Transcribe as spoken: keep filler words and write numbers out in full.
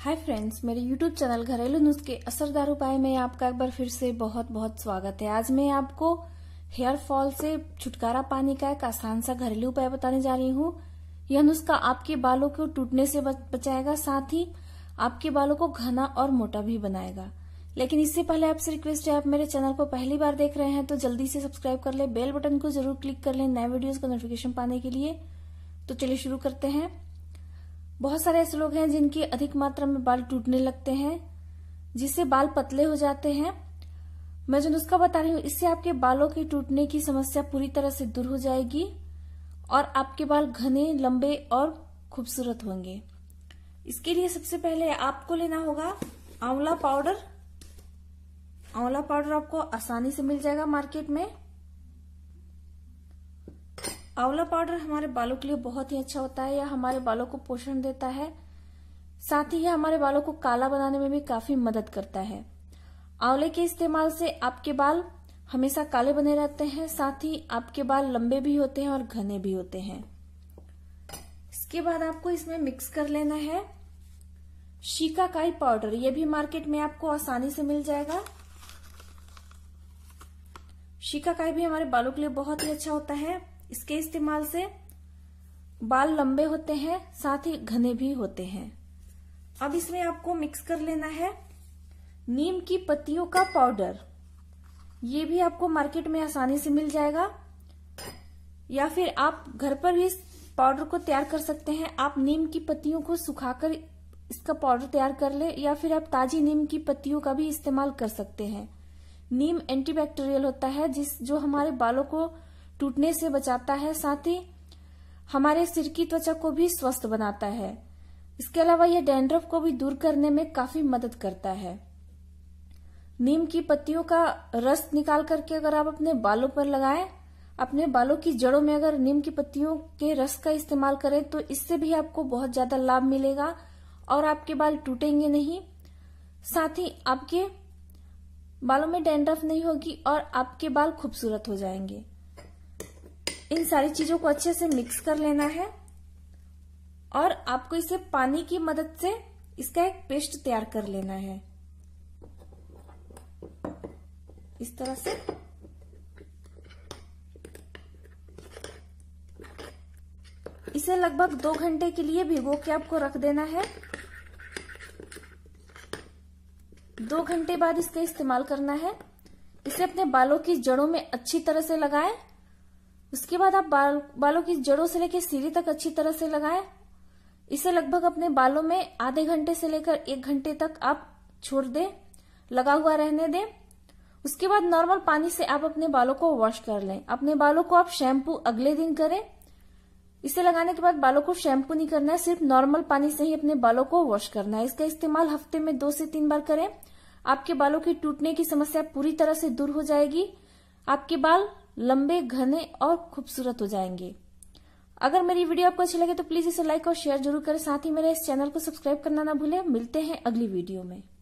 हाय friends, मेरे YouTube channel घरेलू नुस्खे असरदार उपाय में आपका एक बार फिर से बहुत बहुत स्वागत है। आज मैं आपको हेयर फॉल से छुटकारा पाने का एक आसान सा घरेलू उपाय बताने जा रही हूँ। यह नुस्खा आपके बालों को टूटने से बचाएगा, साथ ही आपके बालों को घना और मोटा भी बनाएगा। लेकिन इससे पहले आपसे रिक्वेस्ट है, आप मेरे चैनल को पहली बार देख रहे हैं तो जल्दी से सब्सक्राइब कर ले, बेल बटन को जरूर क्लिक कर ले नए वीडियोस का नोटिफिकेशन पाने के लिए। तो चलिए शुरू करते हैं। बहुत सारे ऐसे लोग हैं जिनकी अधिक मात्रा में बाल टूटने लगते हैं, जिससे बाल पतले हो जाते हैं। मैं जो नुस्खा बता रही हूँ, इससे आपके बालों के टूटने की समस्या पूरी तरह से दूर हो जाएगी और आपके बाल घने, लंबे और खूबसूरत होंगे। इसके लिए सबसे पहले आपको लेना होगा आंवला पाउडर। आंवला पाउडर आपको आसानी से मिल जाएगा मार्केट में। आंवला पाउडर हमारे बालों के लिए बहुत ही अच्छा होता है। यह हमारे बालों को पोषण देता है, साथ ही यह हमारे बालों को काला बनाने में भी काफी मदद करता है। आंवले के इस्तेमाल से आपके बाल हमेशा काले बने रहते हैं, साथ ही आपके बाल लंबे भी होते हैं और घने भी होते हैं। इसके बाद आपको इसमें मिक्स कर लेना है शिकाकाई पाउडर। यह भी मार्केट में आपको आसानी से मिल जाएगा। शिकाकाई भी हमारे बालों के लिए बहुत ही अच्छा होता है। इसके इस्तेमाल से बाल लंबे होते हैं, साथ ही घने भी होते हैं। अब इसमें आपको मिक्स कर लेना है नीम की पत्तियों का पाउडर। ये भी आपको मार्केट में आसानी से मिल जाएगा, या फिर आप घर पर भी इस पाउडर को तैयार कर सकते हैं। आप नीम की पत्तियों को सुखाकर इसका पाउडर तैयार कर ले, या फिर आप ताजी नीम की पत्तियों का भी इस्तेमाल कर सकते हैं। नीम एंटीबैक्टीरियल होता है, जिस जो हमारे बालों को टूटने से बचाता है, साथ ही हमारे सिर की त्वचा को भी स्वस्थ बनाता है। इसके अलावा यह डैंड्रफ को भी दूर करने में काफी मदद करता है। नीम की पत्तियों का रस निकाल करके अगर आप अपने बालों पर लगाएं, अपने बालों की जड़ों में अगर नीम की पत्तियों के रस का इस्तेमाल करें, तो इससे भी आपको बहुत ज्यादा लाभ मिलेगा और आपके बाल टूटेंगे नहीं। साथ ही आपके बालों में डैंड्रफ नहीं होगी और आपके बाल खूबसूरत हो जाएंगे। इन सारी चीजों को अच्छे से मिक्स कर लेना है और आपको इसे पानी की मदद से इसका एक पेस्ट तैयार कर लेना है। इस तरह से इसे लगभग दो घंटे के लिए भिगो के आपको रख देना है। दो घंटे बाद इसका इस्तेमाल करना है। इसे अपने बालों की जड़ों में अच्छी तरह से लगाएं। उसके बाद आप बाल, बालों की जड़ों से लेकर सिरे तक अच्छी तरह से लगाएं। इसे लगभग अपने बालों में आधे घंटे से लेकर एक घंटे तक आप छोड़ दें, लगा हुआ रहने दें। उसके बाद नॉर्मल पानी से आप अपने बालों को वॉश कर लें। अपने बालों को आप शैम्पू अगले दिन करें। इसे लगाने के बाद बालों को शैम्पू नहीं करना है, सिर्फ नॉर्मल पानी से ही अपने बालों को वॉश करना है। इसका इस्तेमाल हफ्ते में दो से तीन बार करें। आपके बालों की टूटने की समस्या पूरी तरह से दूर हो जाएगी। आपके बाल लंबे, घने और खूबसूरत हो जाएंगे। अगर मेरी वीडियो आपको अच्छी लगे तो प्लीज इसे लाइक और शेयर जरूर करें। साथ ही मेरे इस चैनल को सब्सक्राइब करना ना भूलें। मिलते हैं अगली वीडियो में।